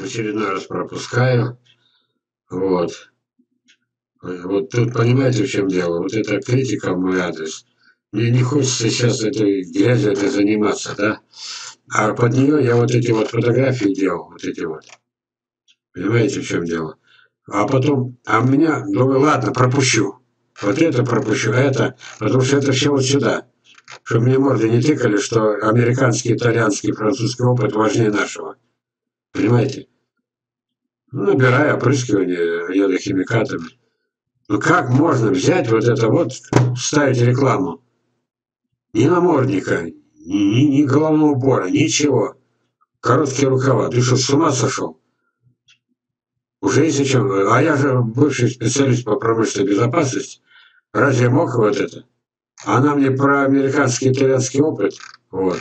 очередной раз пропускаю. Вот. Вот тут понимаете, в чем дело? Вот эта критика в мой адрес. Мне не хочется сейчас этой грязью этой заниматься, да? А под нее я вот эти вот фотографии делал, вот эти вот. Понимаете, в чем дело? А потом, а меня, думаю, ладно, пропущу. Вот это пропущу, это, потому что это все вот сюда. Чтобы мне морды не тыкали, что американский, итальянский, французский опыт важнее нашего. Понимаете? Ну, набираю опрыскивание йодохимикатами. Ну как можно взять вот это вот, ставить рекламу? Ни намордника, ни головного убора, ничего. Короткие рукава. Ты что, с ума сошел? Уже есть о чем. А я же бывший специалист по промышленной безопасности. Разве мог вот это? Она мне про американский итальянский опыт. Вот.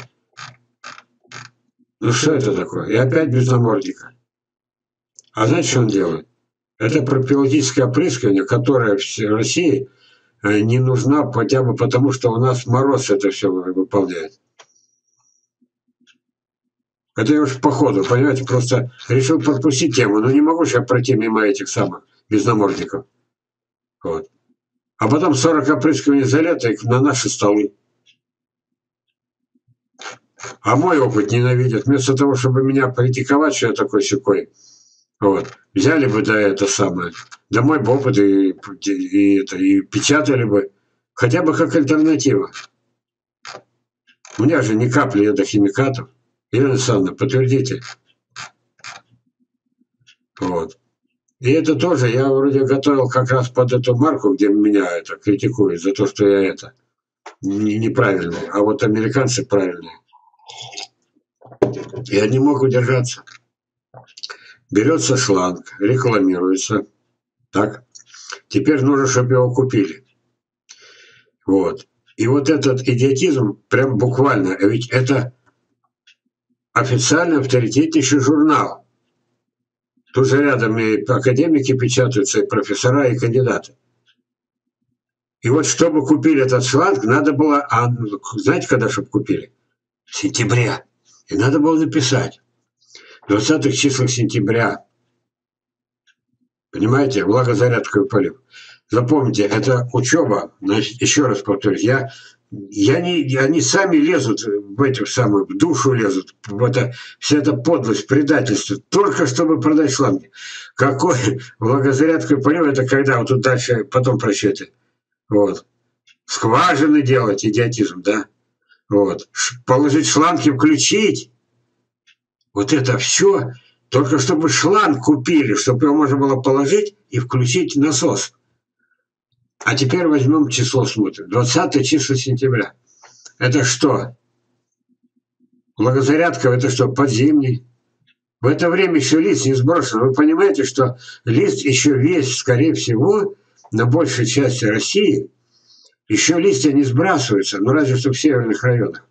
Ну что это такое? И опять без намордника. А знаете, что он делает? Это профилактическое опрыскивание, которое в России не нужна хотя бы потому, что у нас мороз это все выполняет. Это я уж по ходу, понимаете, просто решил пропустить тему, но не могу же я пройти мимо этих самых, без намордников. Вот. А потом 40 опрыскиваний за лето на наши столы. А мой опыт ненавидят. Вместо того, чтобы меня критиковать, что я такой сякой, вот, взяли бы, да, это самое, да мой бы опыт и печатали бы, хотя бы как альтернатива. У меня же ни капли йодохимикатов. Ирина Александровна, подтвердите. Вот. И это тоже я вроде готовил как раз под эту марку, где меня это критикуют за то, что я это неправильный, а вот американцы правильные. Я не мог удержаться. Берется шланг, рекламируется. Так. Теперь нужно, чтобы его купили. Вот. И вот этот идиотизм, прям буквально, ведь это официально авторитетнейший журнал. Тут же рядом и академики печатаются, и профессора, и кандидаты. И вот чтобы купили этот шланг, надо было, знаете, когда чтобы купили? В сентябре. И надо было написать. В 20-х числах сентября. Понимаете, влагозарядковый полив. Запомните, это учеба, значит, еще раз повторюсь, они сами лезут в эту самую, в душу лезут, в это, вся эта подлость, предательство, только чтобы продать шланги. Какой влагозарядковый полив, это когда, вот тут дальше, потом прочтете. Вот. Скважины делать, идиотизм, да? Вот. Положить шланг и включить. Вот это все, только чтобы шланг купили, чтобы его можно было положить и включить насос. А теперь возьмем число, смотрим. 20 число сентября. Это что? Влагозарядка, это что, подзимний? В это время еще лист не сброшен. Вы понимаете, что лист еще весь, скорее всего, на большей части России, еще листья не сбрасываются, ну разве что в северных районах.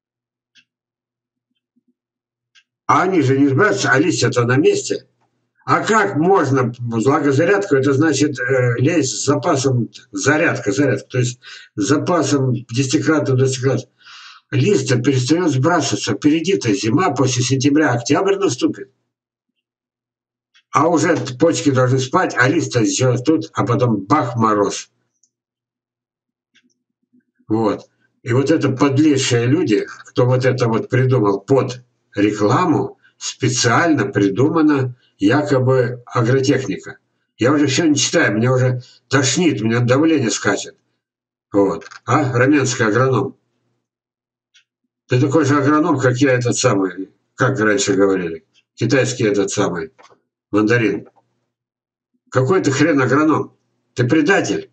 А они же не сбрасываются, а листья-то на месте. А как можно влагозарядку, это значит лезть с запасом зарядка, то есть с запасом 10-кратным, 20-кратным. Листья перестает сбрасываться. Впереди-то зима, после сентября октябрь наступит. А уже почки должны спать, а листья сделать тут, а потом бах, мороз. Вот. И вот это подлейшие люди, кто вот это вот придумал под рекламу, специально придумана якобы агротехника. Я уже все не читаю, меня уже тошнит, у меня давление скачет. Вот. А, Раменский агроном. Ты такой же агроном, как я, этот самый, как раньше говорили, китайский этот самый, мандарин. Какой ты хрен агроном? Ты предатель.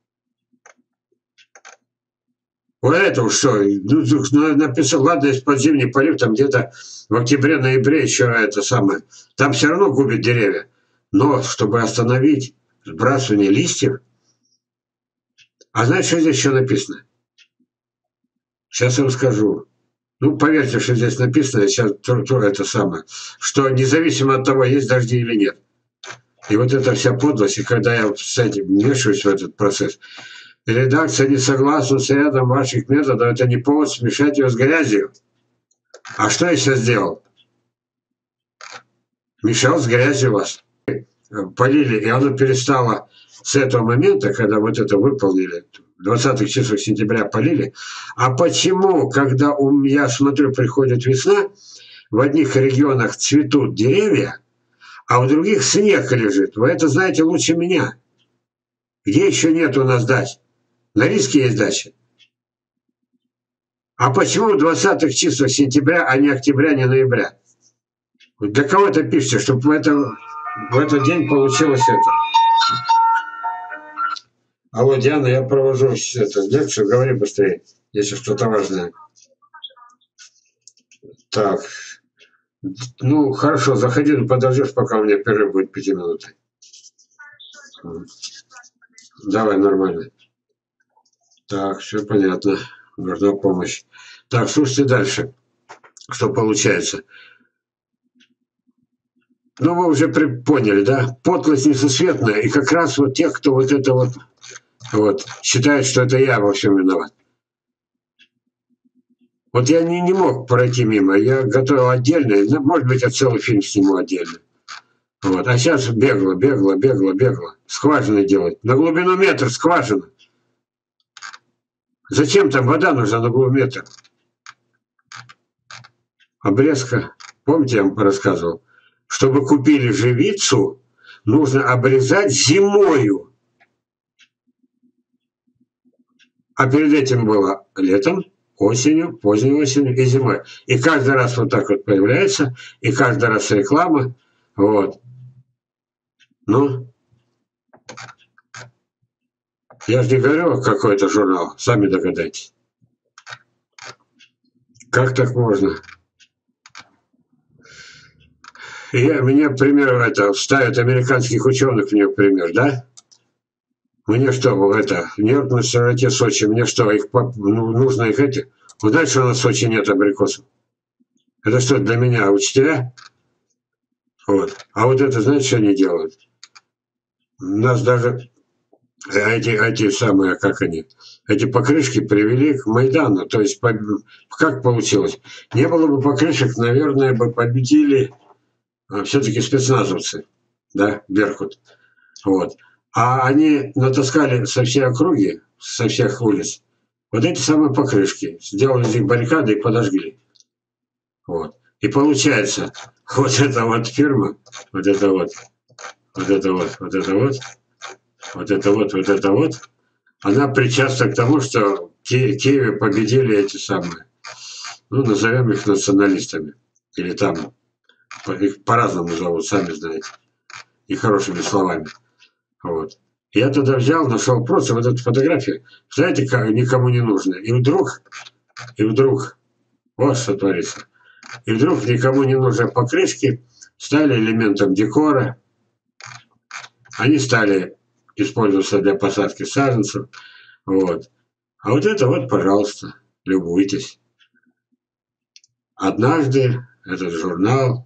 Вот это уж что, написал, ладно, есть подзимний полив, там где-то в октябре-ноябре еще это самое, там все равно губит деревья. Но чтобы остановить сбрасывание листьев, а знаете, что здесь еще написано? Сейчас я вам скажу. Ну, поверьте, что здесь написано, сейчас это самое, что независимо от того, есть дожди или нет. И вот эта вся подлость, и когда я с этим вмешиваюсь в этот процесс, редакция не согласна с рядом ваших методов, это не повод смешать ее с грязью. А что я сейчас сделал? Мешал с грязью вас. Полили, и оно перестало с этого момента, когда вот это выполнили, 20-х числах сентября полили. А почему, когда я смотрю, приходит весна, в одних регионах цветут деревья, а в других снег лежит? Вы это знаете лучше меня. Где еще нет у нас дач? На Риске есть дача. А почему в 20-х числах сентября, а не октября, не ноября? Для кого это пишете, чтобы в этот день получилось это? Алло, Диана, я провожу лекцию, говори быстрее, если что-то важное. Так, ну хорошо, заходи, подождешь, пока у меня перерыв будет 5 минут. Давай, нормально. Так, все понятно, нужна помощь. Так, слушайте дальше, что получается. Ну, вы уже поняли, да? Подлость несусветная, и как раз вот тех, кто вот это вот считает, что это я во всем виноват. Вот я не мог пройти мимо, я готовил отдельно, может быть, я целый фильм сниму отдельно. Вот. А сейчас бегло. Скважины делать. На глубину метр скважина. Зачем там вода нужна на глубину метр? Обрезка. Помните, я вам рассказывал? Чтобы купили живицу, нужно обрезать зимою. А перед этим было летом, осенью, поздней осенью и зимой. И каждый раз вот так вот появляется, и каждый раз реклама. Вот. Ну, я же не говорю, какой это журнал, сами догадайтесь. Как так можно? Мне, пример, это, ставят американских ученых, мне пример, да? Мне что, это, Нью-Йорк на широте Сочи, мне что, нужно их эти? Вы знаете, что у нас в Сочи нет абрикосов? Это что, для меня учителя? Вот. А вот это, знаете, что они делают? У нас даже эти самые, как они, эти покрышки привели к Майдану. То есть, как получилось? Не было бы покрышек, наверное, бы победили все-таки спецназовцы, да, Беркут. Вот. А они натаскали со всей округи, со всех улиц, вот эти самые покрышки, сделали из них баррикады и подожгли. Вот. И получается, вот эта вот фирма, вот это вот, вот это вот, вот это вот, вот это вот, вот это вот, она причастна к тому, что в Киеве победили эти самые, ну, назовем их националистами. Или там, их по-разному зовут, сами знаете, и хорошими словами. Вот. Я тогда взял, нашел просто вот эту фотографию, знаете, никому не нужно. И вдруг, вот что творится. И вдруг никому не нужны покрышки, стали элементом декора. Они стали использоваться для посадки саженцев. Вот. А вот это вот, пожалуйста, любуйтесь. Однажды этот журнал,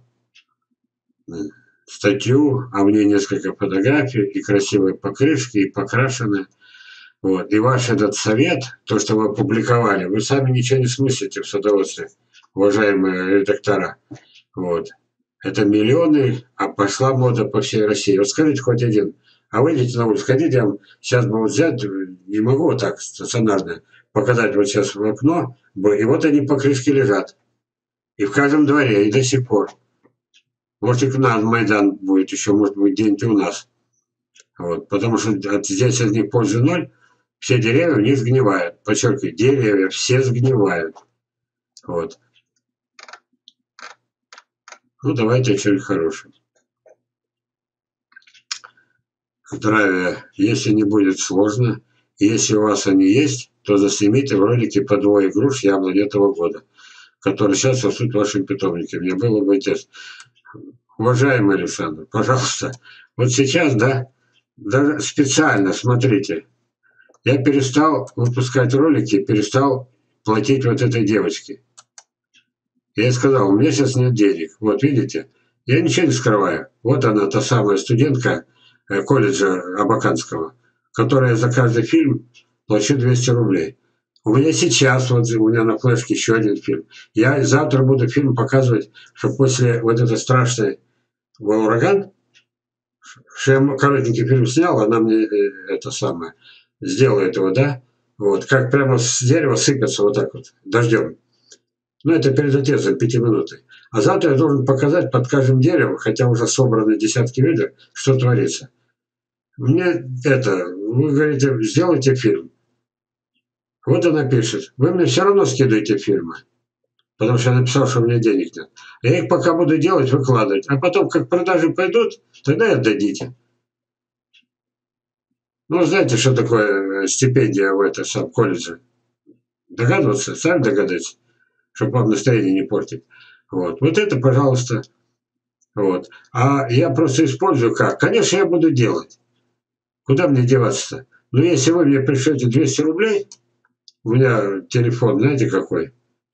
статью, а мне несколько фотографий, и красивые покрышки, и покрашенные. Вот. И ваш этот совет, то, что вы опубликовали, вы сами ничего не смыслите в садоводстве, уважаемые редактора. Вот. Это миллионы, а пошла мода по всей России. Вот скажите хоть один. А выйдите на улицу, ходите, я вам сейчас бы вот взять, не могу вот так стационарно показать вот сейчас в окно, и вот они покрышки лежат. И в каждом дворе, и до сих пор. Может, и к нам Майдан будет еще, может быть, где-нибудь у нас. Вот. Потому что здесь от них пользы ноль, все деревья у них сгнивают. Подчеркиваю, деревья все сгнивают. Вот. Ну, давайте что-нибудь хорошее. Здравия. Если не будет сложно, если у вас они есть, то заснимите в ролике по 2 груш яблонь этого года, которые сейчас растут в вашем питомнике. Мне было бы интересно. Уважаемый Александр, пожалуйста, вот сейчас, да, даже специально, смотрите, я перестал выпускать ролики, перестал платить вот этой девочке. Я ей сказал, у меня сейчас нет денег. Вот видите, я ничего не скрываю. Вот она, та самая студентка колледжа Абаканского, которая за каждый фильм плачу 200 рублей. У меня сейчас, вот у меня на флешке еще один фильм. Я завтра буду фильм показывать, что после вот этой страшной Ураган, что я коротенький фильм снял, она мне это самое сделает его, да? Вот, как прямо с дерева сыпется вот так вот, дождем. Ну, это перед отъездом 5 минуты. А завтра я должен показать под каждым деревом, хотя уже собраны десятки видео, что творится. Мне это, вы говорите, сделайте фильм. Вот она пишет, вы мне все равно скидываете фильмы, потому что я написал, что у меня денег нет. Я их пока буду делать, выкладывать, а потом, как продажи пойдут, тогда и отдадите. Ну, знаете, что такое стипендия в этом самом колледже? Догадываться, сами догадаться, чтобы вам настроение не портить. Вот это, пожалуйста. Вот. А я просто использую как? Конечно, я буду делать. Куда мне деваться-то? Но если вы мне пришлете 200 рублей, у меня телефон, знаете какой?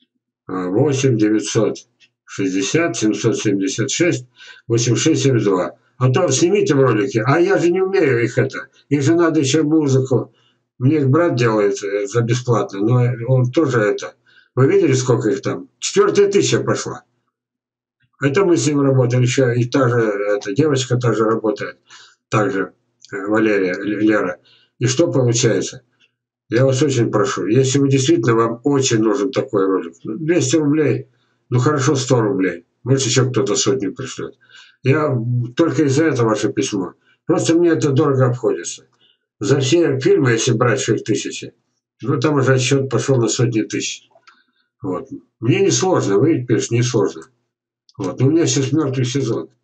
8 960 776 86 72. А то снимите в ролике. А я же не умею их это. Их же надо еще музыку. Мне их брат делает за бесплатно, но он тоже это. Вы видели, сколько их там? 4 000 пошла. Это мы с ним работаем еще. И та же эта девочка тоже работает. Также Валерия, Лера. И что получается? Я вас очень прошу, если вы действительно, вам очень нужен такой ролик, 200 рублей, ну хорошо, 100 рублей, может еще кто-то сотню пришлет. Я только из-за этого ваше письмо. Просто мне это дорого обходится. За все фильмы, если брать, что их тысячи, ну там уже отсчет пошел на сотни тысяч. Вот. Мне не сложно, вы пишете, не сложно. Вот. Но у меня сейчас мертвый сезон.